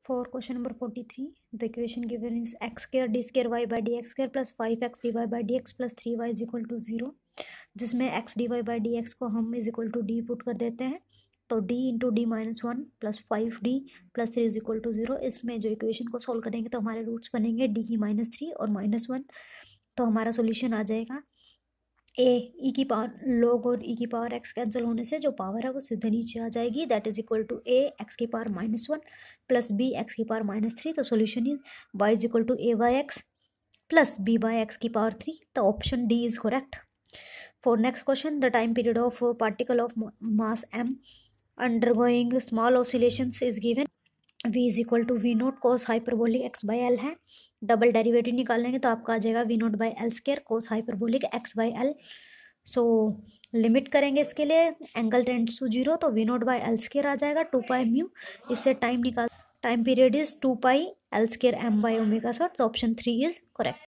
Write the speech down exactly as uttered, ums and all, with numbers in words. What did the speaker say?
For question number forty-three, the equation given is x square d square y by dx square plus five x dy by dx plus three y is equal to zero, जिसमें x dy by dx को हम is equal to d put कर देते हैं, तो d into d minus one plus five d plus three is equal to zero. इसमें जो equation को सॉल्व करेंगे तो हमारे रूट्स बनेंगे d की माइनस थ्री और माइनस वन, तो हमारा सोल्यूशन आ जाएगा ए ई की पावर लॉग और ई की पावर एक्स कैंसिल होने से जो पावर है वो सीधे नीचे आ जाएगी, that is equal to a x की power minus one plus b x की पावर माइनस थ्री। तो solution is y is equal to a by x plus b by x की पावर थ्री। तो option d is correct. For next question, the time period of particle of mass m undergoing small oscillations is given, v is equal to v naught cos hyperbolic x by L है। Double derivative निकालेंगे तो आपका आ जाएगा v naught by l square cos hyperbolic x by l. So limit करेंगे इसके लिए, angle tends to zero, तो v naught by l square आ जाएगा टू पाई म्यू। इससे टाइम निकाल time period is two pi l square m by omega short, तो option three is correct.